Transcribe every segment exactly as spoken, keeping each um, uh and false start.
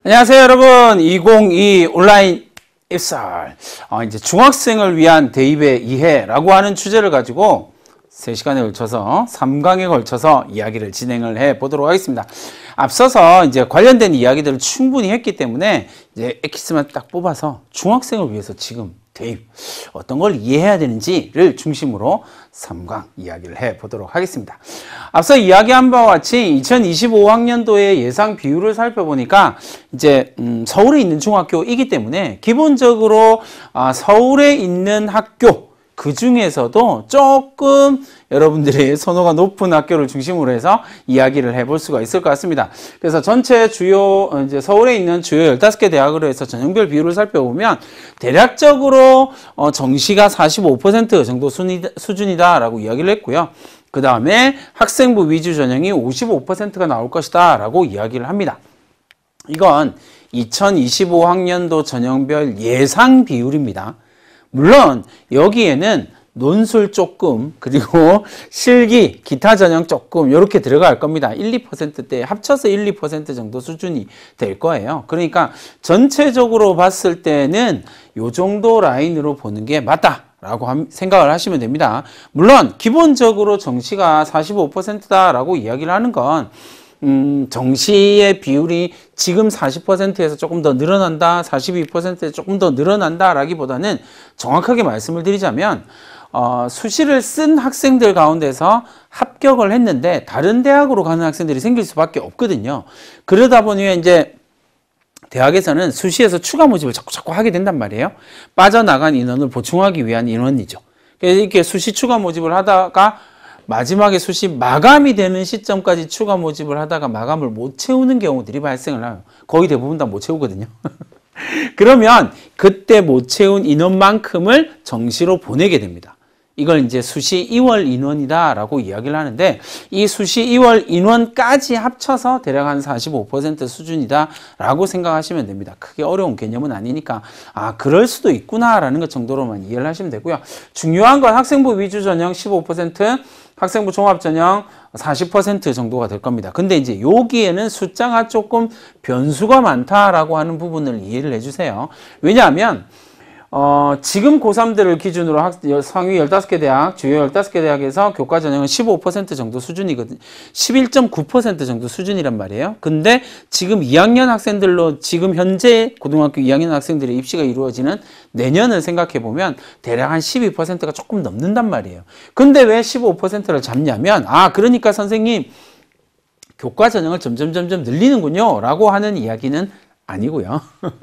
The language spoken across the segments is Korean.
안녕하세요, 여러분. 이천이십이 온라인 입설. 어, 이제 중학생을 위한 대입의 이해라고 하는 주제를 가지고 세 시간에 걸쳐서 삼 강에 걸쳐서 이야기를 진행을 해 보도록 하겠습니다. 앞서서 이제 관련된 이야기들을 충분히 했기 때문에 이제 엑기스만 딱 뽑아서 중학생을 위해서 지금 대입 어떤 걸 이해해야 되는지를 중심으로 삼 강 이야기를 해 보도록 하겠습니다. 앞서 이야기한 바와 같이 이천이십오 학년도의 예상 비율을 살펴보니까 이제 음, 서울에 있는 중학교이기 때문에 기본적으로 아, 서울에 있는 학교 그 중에서도 조금 여러분들의 선호가 높은 학교를 중심으로 해서 이야기를 해볼 수가 있을 것 같습니다. 그래서 전체 주요, 이제 서울에 있는 주요 열다섯 개 대학으로 해서 전형별 비율을 살펴보면 대략적으로 어, 정시가 사십오 퍼센트 정도 수준이다라고 이야기를 했고요. 그 다음에 학생부 위주 전형이 오십오 퍼센트가 나올 것이다 라고 이야기를 합니다. 이건 이천이십오 학년도 전형별 예상 비율입니다. 물론 여기에는 논술 조금 그리고 실기, 기타 전형 조금 이렇게 들어갈 겁니다. 일, 이 퍼센트대 합쳐서 일, 이 퍼센트 정도 수준이 될 거예요. 그러니까 전체적으로 봤을 때는 이 정도 라인으로 보는 게 맞다라고 생각을 하시면 됩니다. 물론 기본적으로 정시가 사십오 퍼센트다라고 이야기를 하는 건 음, 정시의 비율이 지금 사십 퍼센트에서 조금 더 늘어난다, 사십이 퍼센트에서 조금 더 늘어난다 라기보다는 정확하게 말씀을 드리자면 어, 수시를 쓴 학생들 가운데서 합격을 했는데 다른 대학으로 가는 학생들이 생길 수밖에 없거든요. 그러다 보니 이제 대학에서는 수시에서 추가 모집을 자꾸 자꾸 하게 된단 말이에요. 빠져나간 인원을 보충하기 위한 인원이죠. 그래서 이렇게 수시 추가 모집을 하다가 마지막에 수시 마감이 되는 시점까지 추가 모집을 하다가 마감을 못 채우는 경우들이 발생을 해요. 거의 대부분 다 못 채우거든요. 그러면 그때 못 채운 인원만큼을 정시로 보내게 됩니다. 이걸 이제 수시 이월 인원이다라고 이야기를 하는데 이 수시 이월 인원까지 합쳐서 대략 한 사십오 퍼센트 수준이다라고 생각하시면 됩니다. 크게 어려운 개념은 아니니까 아 그럴 수도 있구나라는 것 정도로만 이해를 하시면 되고요. 중요한 건 학생부 위주 전형 십오 퍼센트, 학생부 종합 전형 사십 퍼센트 정도가 될 겁니다. 근데 이제 여기에는 숫자가 조금 변수가 많다라고 하는 부분을 이해를 해주세요. 왜냐하면 어, 지금 고삼들을 기준으로 학, 상위 열다섯 개 대학, 주요 열다섯 개 대학에서 교과 전형은 십오 퍼센트 정도 수준이거든요. 십일 점 구 퍼센트 정도 수준이란 말이에요. 근데 지금 이 학년 학생들로 지금 현재 고등학교 이 학년 학생들의 입시가 이루어지는 내년을 생각해 보면 대략 한 십이 퍼센트가 조금 넘는단 말이에요. 근데 왜 십오 퍼센트를 잡냐면 아, 그러니까 선생님 교과 전형을 점점 점점 늘리는군요 라고 하는 이야기는 아니고요.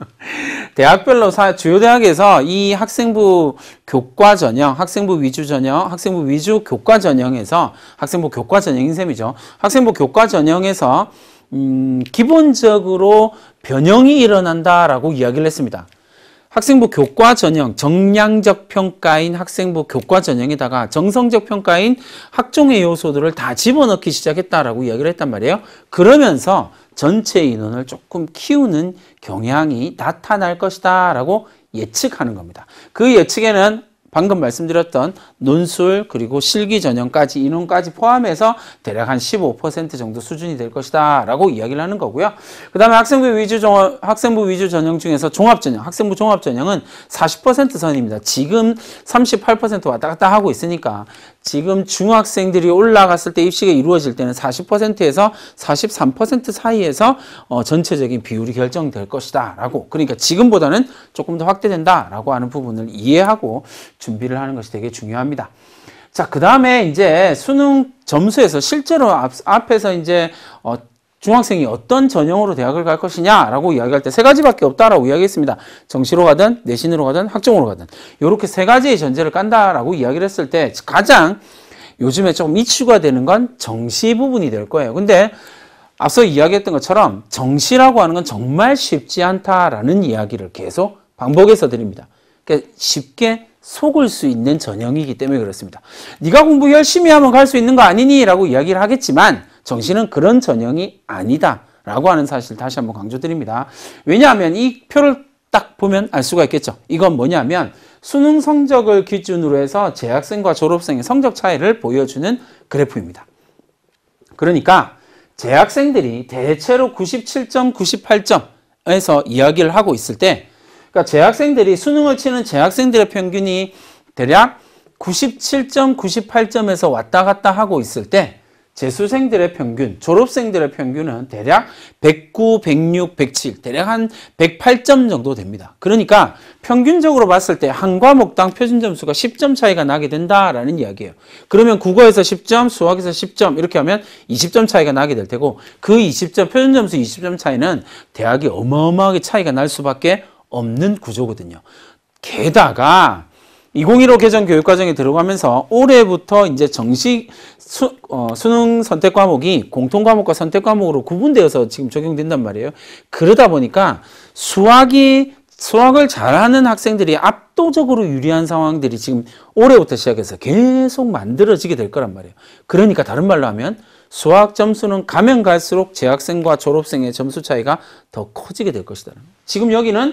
대학별로 사, 주요 대학에서 이 학생부 교과 전형, 학생부 위주 전형, 학생부 위주 교과 전형에서 학생부 교과 전형인 셈이죠. 학생부 교과 전형에서 음, 기본적으로 변형이 일어난다라고 이야기를 했습니다. 학생부 교과 전형, 정량적 평가인 학생부 교과 전형에다가 정성적 평가인 학종의 요소들을 다 집어넣기 시작했다라고 이야기를 했단 말이에요. 그러면서 전체 인원을 조금 키우는 경향이 나타날 것이다 라고 예측하는 겁니다. 그 예측에는 방금 말씀드렸던 논술 그리고 실기 전형까지 인원까지 포함해서 대략 한 십오 퍼센트 정도 수준이 될 것이다 라고 이야기를 하는 거고요. 그 다음에 학생부 위주 종합, 학생부 위주 전형 중에서 종합 전형, 학생부 종합 전형은 사십 퍼센트 선입니다. 지금 삼십팔 퍼센트 왔다 갔다 하고 있으니까 지금 중학생들이 올라갔을 때 입시가 이루어질 때는 사십 퍼센트에서 사십삼 퍼센트 사이에서 어, 전체적인 비율이 결정될 것이다 라고, 그러니까 지금보다는 조금 더 확대된다 라고 하는 부분을 이해하고 준비를 하는 것이 되게 중요합니다. 자, 그 다음에 이제 수능 점수에서 실제로 앞, 앞에서 이제 어, 중학생이 어떤 전형으로 대학을 갈 것이냐라고 이야기할 때 세 가지밖에 없다라고 이야기했습니다. 정시로 가든 내신으로 가든 학종으로 가든 이렇게 세 가지의 전제를 깐다라고 이야기를 했을 때 가장 요즘에 조금 이슈가 되는 건 정시 부분이 될 거예요. 근데 앞서 이야기했던 것처럼 정시라고 하는 건 정말 쉽지 않다라는 이야기를 계속 반복해서 드립니다. 그러니까 쉽게 속을 수 있는 전형이기 때문에 그렇습니다. 네가 공부 열심히 하면 갈 수 있는 거 아니니? 라고 이야기를 하겠지만 정시는 그런 전형이 아니다 라고 하는 사실 다시 한번 강조드립니다. 왜냐하면 이 표를 딱 보면 알 수가 있겠죠. 이건 뭐냐면 수능 성적을 기준으로 해서 재학생과 졸업생의 성적 차이를 보여주는 그래프입니다. 그러니까 재학생들이 대체로 구십칠 점, 구십팔 점 에서 이야기를 하고 있을 때, 그러니까 재학생들이 수능을 치는 재학생들의 평균이 대략 구십칠 점, 구십팔 점에서 왔다 갔다 하고 있을 때 재수생들의 평균, 졸업생들의 평균은 대략 백구, 백육, 백칠, 대략 한 백팔 점 정도 됩니다. 그러니까 평균적으로 봤을 때 한 과목당 표준 점수가 십 점 차이가 나게 된다라는 이야기예요. 그러면 국어에서 십 점, 수학에서 십 점 이렇게 하면 이십 점 차이가 나게 될 테고, 그 이십 점, 표준 점수 이십 점 차이는 대학이 어마어마하게 차이가 날 수밖에 없는 구조거든요. 게다가 이천십오 개정 교육과정에 들어가면서 올해부터 이제 정식 수, 어, 수능 선택 과목이 공통 과목과 선택 과목으로 구분되어서 지금 적용된단 말이에요. 그러다 보니까 수학이 수학을 잘하는 학생들이 압도적으로 유리한 상황들이 지금 올해부터 시작해서 계속 만들어지게 될 거란 말이에요. 그러니까 다른 말로 하면 수학 점수는 가면 갈수록 재학생과 졸업생의 점수 차이가 더 커지게 될 것이다. 지금 여기는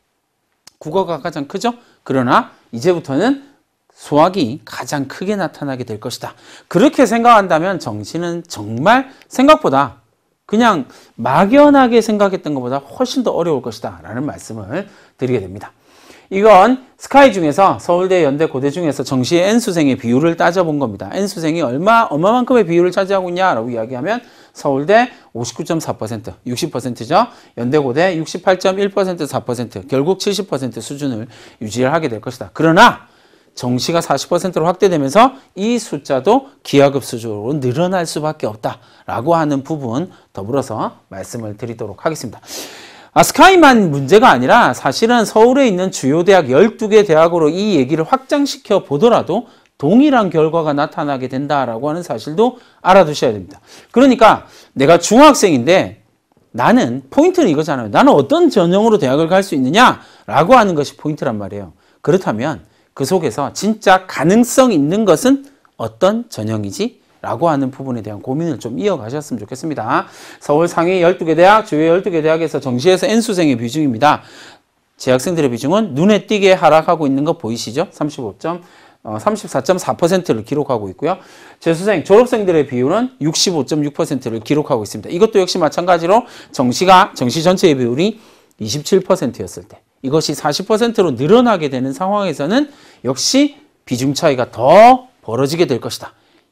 국어가 가장 크죠? 그러나 이제부터는 수학이 가장 크게 나타나게 될 것이다. 그렇게 생각한다면 정시는 정말 생각보다 그냥 막연하게 생각했던 것보다 훨씬 더 어려울 것이다 라는 말씀을 드리게 됩니다. 이건 스카이 중에서 서울대, 연대, 고대 중에서 정시의 N수생의 비율을 따져본 겁니다. N수생이 얼마, 얼마만큼의 비율을 차지하고 있냐라고 이야기하면 서울대 오십구 점 사 퍼센트, 육십 퍼센트죠. 연대, 고대 육십팔 점 일 퍼센트, 사 퍼센트, 결국 칠십 퍼센트 수준을 유지하게 될 것이다. 그러나 정시가 사십 퍼센트로 확대되면서 이 숫자도 기하급 수준으로 늘어날 수밖에 없다라고 하는 부분 더불어서 말씀을 드리도록 하겠습니다. 아, 스카이만 문제가 아니라 사실은 서울에 있는 주요 대학 열두 개 대학으로 이 얘기를 확장시켜 보더라도 동일한 결과가 나타나게 된다라고 하는 사실도 알아두셔야 됩니다. 그러니까 내가 중학생인데 나는 포인트는 이거잖아요. 나는 어떤 전형으로 대학을 갈 수 있느냐라고 하는 것이 포인트란 말이에요. 그렇다면 그 속에서 진짜 가능성 있는 것은 어떤 전형이지? 라고 하는 부분에 대한 고민을 좀 이어가셨으면 좋겠습니다. 서울 상위 열두 개 대학, 주요 열두 개 대학에서 정시에서 N수생의 비중입니다. 재학생들의 비중은 눈에 띄게 하락하고 있는 거 보이시죠? 삼십오 점, 어, 삼십사 점 사 퍼센트를 기록하고 있고요. 재수생, 졸업생들의 비율은 육십오 점 육 퍼센트를 기록하고 있습니다. 이것도 역시 마찬가지로 정시가, 정시 전체의 비율이 이십칠 퍼센트였을 때 이것이 사십 퍼센트로 늘어나게 되는 상황에서는 역시 비중 차이가 더 벌어지게 될 것이다.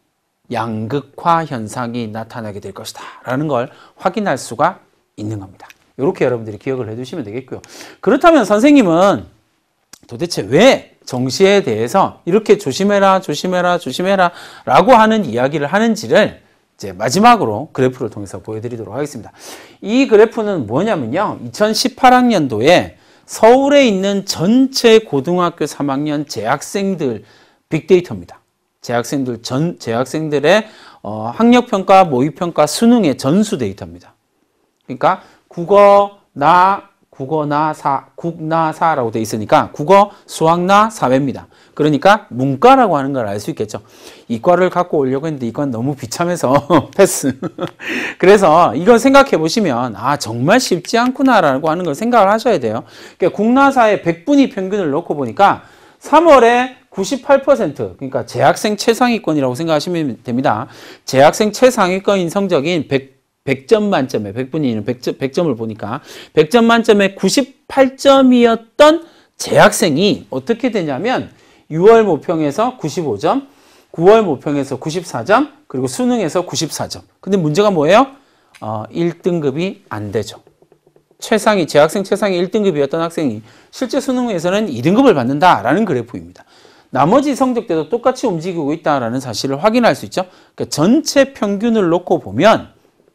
양극화 현상이 나타나게 될 것이다 라는 걸 확인할 수가 있는 겁니다. 이렇게 여러분들이 기억을 해두시면 되겠고요. 그렇다면 선생님은 도대체 왜 정시에 대해서 이렇게 조심해라 조심해라 조심해라 라고 하는 이야기를 하는지를 이제 마지막으로 그래프를 통해서 보여드리도록 하겠습니다. 이 그래프는 뭐냐면요, 이천십팔 학년도에 서울에 있는 전체 고등학교 삼 학년 재학생들 빅데이터입니다. 재학생들 전 재학생들의 어, 학력평가, 모의평가, 수능의 전수 데이터입니다. 그러니까 국어, 나, 국어, 나, 사, 국, 나, 사라고 돼 있으니까 국어, 수학, 나, 사회입니다. 그러니까 문과라고 하는 걸 알 수 있겠죠. 이과를 갖고 오려고 했는데 이과는 너무 비참해서 패스. 그래서 이걸 생각해 보시면 아 정말 쉽지 않구나라고 하는 걸 생각을 하셔야 돼요. 그러니까 국나사의 백 분위 평균을 놓고 보니까 삼월에 구십팔 퍼센트, 그러니까 재학생 최상위권이라고 생각하시면 됩니다. 재학생 최상위권인 성적인 백, 백 점 만점에, 백 분위는 백 점, 백 점을 보니까 백 점 만점에 구십팔 점이었던 재학생이 어떻게 되냐면 유월 모평에서 구십오 점, 구월 모평에서 구십사 점, 그리고 수능에서 구십사 점. 근데 문제가 뭐예요? 어, 일 등급이 안 되죠. 최상위, 재학생 최상위 일 등급이었던 학생이 실제 수능에서는 이 등급을 받는다라는 그래프입니다. 나머지 성적대도 똑같이 움직이고 있다는 사실을 확인할 수 있죠. 그러니까 전체 평균을 놓고 보면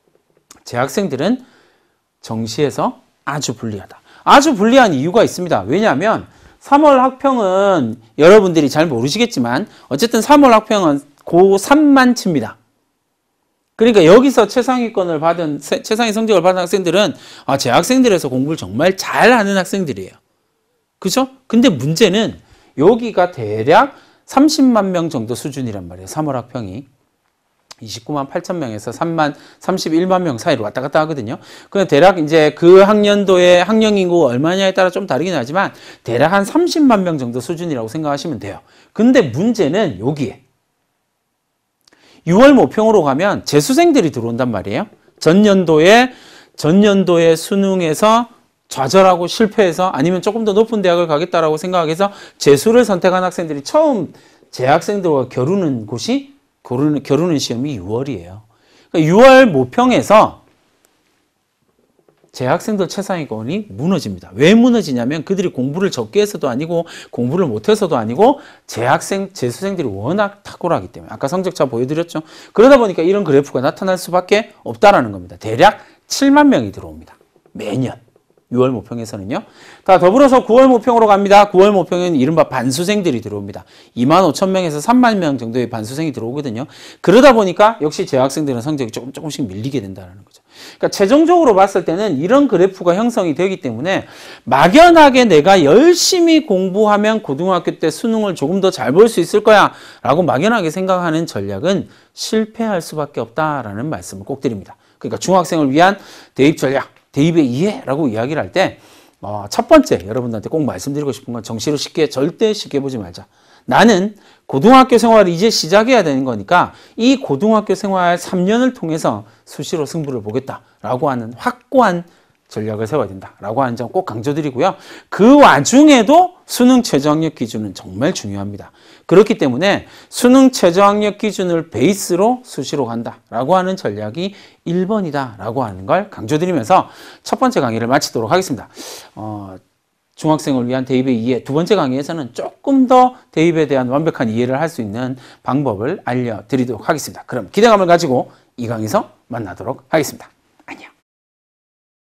재학생들은 정시에서 아주 불리하다. 아주 불리한 이유가 있습니다. 왜냐하면 삼월 학평은 여러분들이 잘 모르시겠지만 어쨌든 삼월 학평은 고삼만 칩니다. 그러니까 여기서 최상위권을 받은, 최상위 성적을 받은 학생들은 아, 재학생들에서 공부를 정말 잘하는 학생들이에요. 그죠? 근데 문제는 여기가 대략 삼십만 명 정도 수준이란 말이에요. 삼월 학평이. 이십구만 팔천 명에서 삼만, 삼십일만 명 사이로 왔다 갔다 하거든요. 그냥 대략 이제 그 학년도의 학령 인구가 얼마냐에 따라 좀 다르긴 하지만 대략 한 삼십만 명 정도 수준이라고 생각하시면 돼요. 근데 문제는 여기에 유월 모평으로 가면 재수생들이 들어온단 말이에요. 전년도에, 전년도에 수능에서 좌절하고 실패해서 아니면 조금 더 높은 대학을 가겠다라고 생각해서 재수를 선택한 학생들이 처음 재학생들과 겨루는 곳이 겨루는, 겨루는 시험이 유월이에요. 그러니까 유월 모평에서 재학생들 최상위권이 무너집니다. 왜 무너지냐면 그들이 공부를 적게 해서도 아니고 공부를 못해서도 아니고 재학생, 재수생들이 워낙 탁월하기 때문에 아까 성적차 보여드렸죠. 그러다 보니까 이런 그래프가 나타날 수밖에 없다라는 겁니다. 대략 칠만 명이 들어옵니다. 매년. 유월 모평에서는요. 다 더불어서 구월 모평으로 갑니다. 구월 모평은 이른바 반수생들이 들어옵니다. 이만 오천 명에서 삼만 명 정도의 반수생이 들어오거든요. 그러다 보니까 역시 재학생들은 성적이 조금 조금씩 밀리게 된다는 거죠. 그러니까 최종적으로 봤을 때는 이런 그래프가 형성이 되기 때문에 막연하게 내가 열심히 공부하면 고등학교 때 수능을 조금 더 잘 볼 수 있을 거야 라고 막연하게 생각하는 전략은 실패할 수밖에 없다라는 말씀을 꼭 드립니다. 그러니까 중학생을 위한 대입 전략, 대입의 이해라고 이야기를 할 때 첫 번째 여러분들한테 꼭 말씀드리고 싶은 건 정시로 쉽게 절대 쉽게 보지 말자. 나는 고등학교 생활을 이제 시작해야 되는 거니까 이 고등학교 생활 삼 년을 통해서 수시로 승부를 보겠다라고 하는 확고한 전략을 세워야 된다라고 하는 점 꼭 강조드리고요. 그 와중에도 수능 최저학력 기준은 정말 중요합니다. 그렇기 때문에 수능 최저학력 기준을 베이스로 수시로 간다라고 하는 전략이 일 번이다라고 하는 걸 강조드리면서 첫 번째 강의를 마치도록 하겠습니다. 어, 중학생을 위한 대입의 이해, 두 번째 강의에서는 조금 더 대입에 대한 완벽한 이해를 할 수 있는 방법을 알려드리도록 하겠습니다. 그럼 기대감을 가지고 이 강의에서 만나도록 하겠습니다.